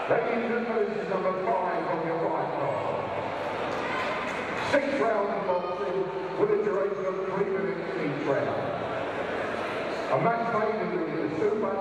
Ladies and gentlemen, number 5 on your right side. 6 rounds of boxing with a duration of 3 minutes each round. A match made in the Super.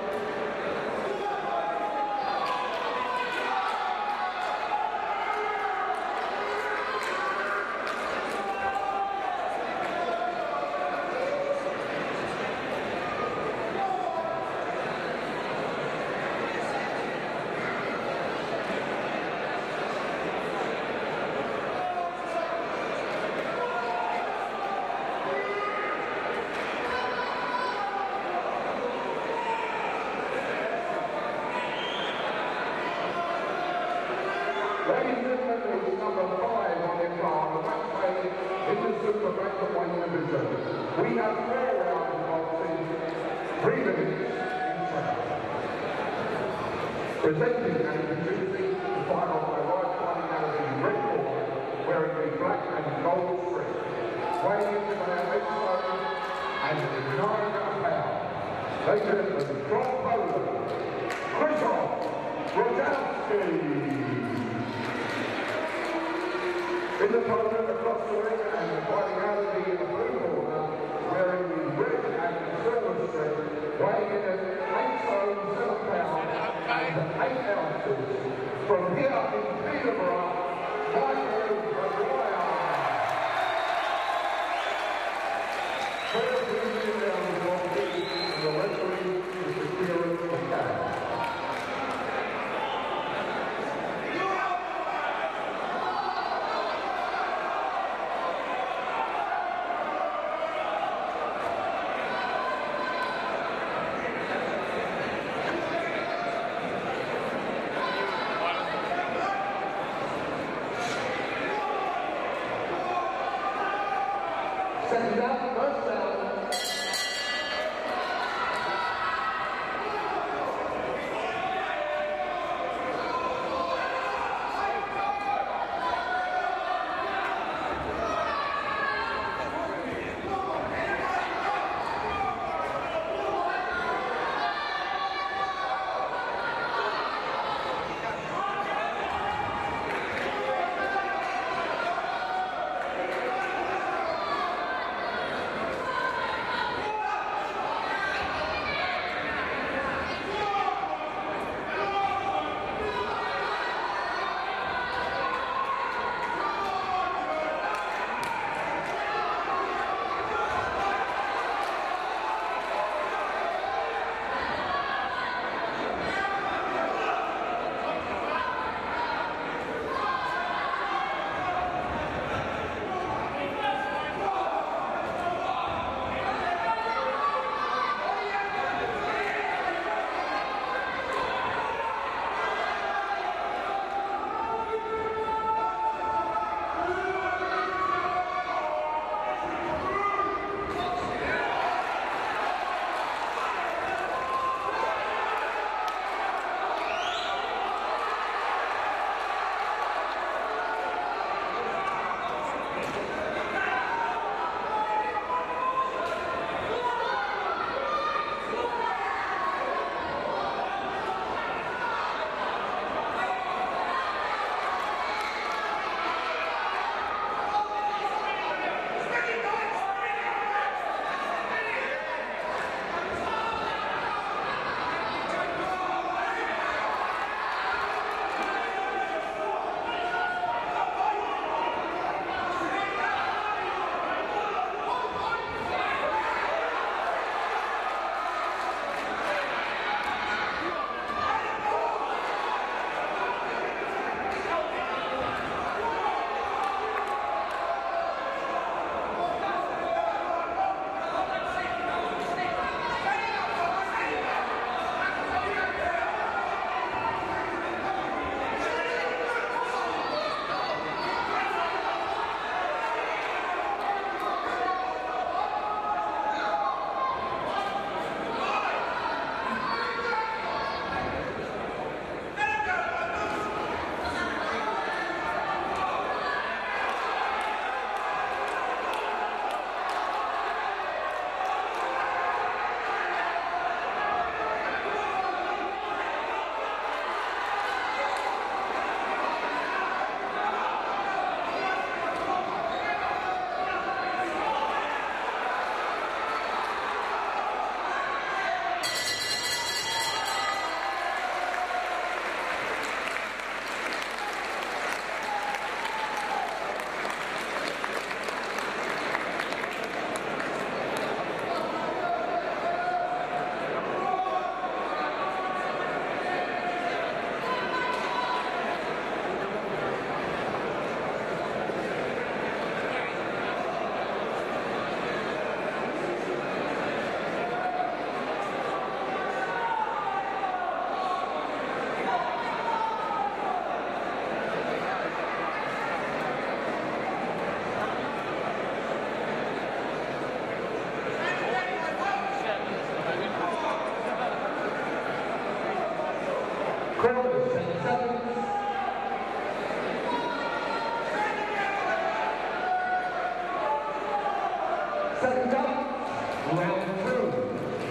Ladies and gentlemen, number 5 on your card, the match made in the Super Bantamweight division. We have 4 rounds of boxing, 3 minutes each round. Presenting and introducing the fight on my right, fighting out of the red corner, wearing the black and gold strip. Weighing in today at 8 stone and 9 pounds. Ladies and gentlemen, from Poland, Krzysztof Rogalski. In the program across the ring and fighting out of the blue corner, wearing the red and silver strip, weighing in at 8 stone, 7 pounds and 8 ounces. From here in Peterborough, Michael Maguire. First position down the block, and the referee is securing the catch. Second down, first down. Corners, 10 seconds. Second up, round 2.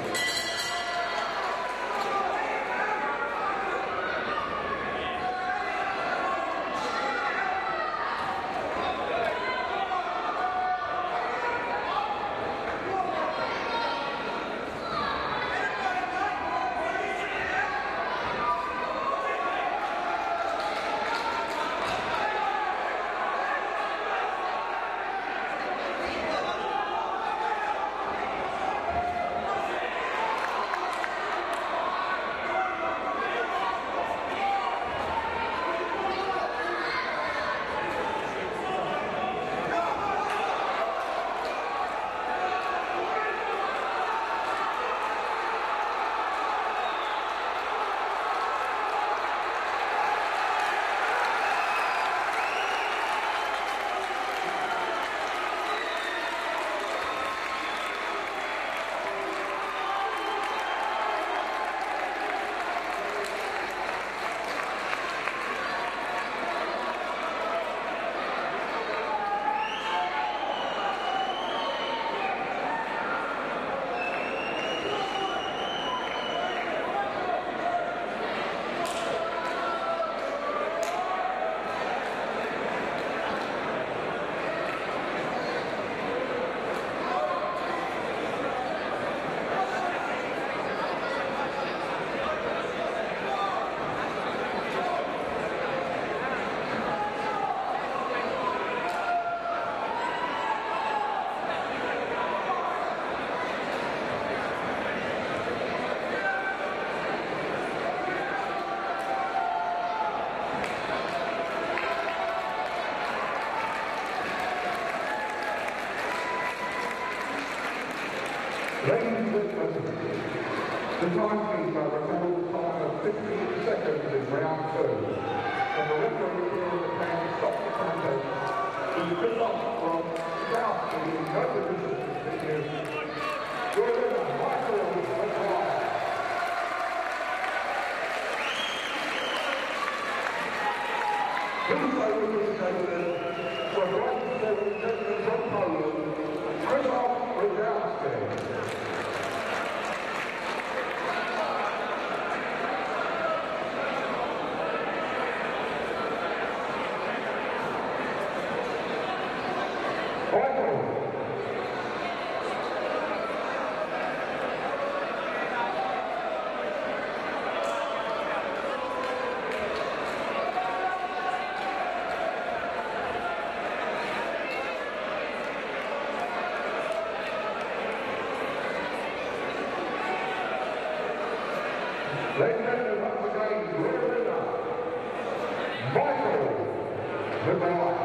Ladies and gentlemen, the timekeeper recorded a time of 15 seconds in round 2. And the referee here in the can stop the contest. He stood up from South in no position to continue. Your winner, Michael McGuire. Also represented from Ladies and gentlemen from Poland, Krzysztof Rudowski. Ladies and gentlemen, once again, your winner, Michael McGuire.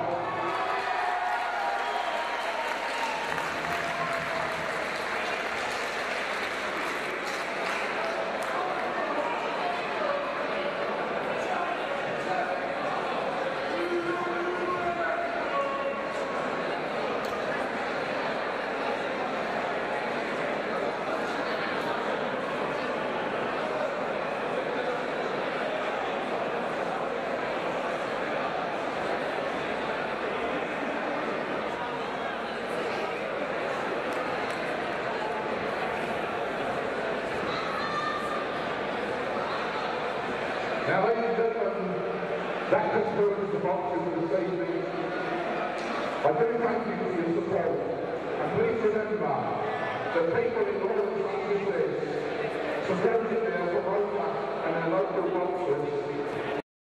Now, ladies and gentlemen, that concludes the boxing for this evening. I do thank you for your support. And please remember, the people in Lawrence, Massachusetts, supported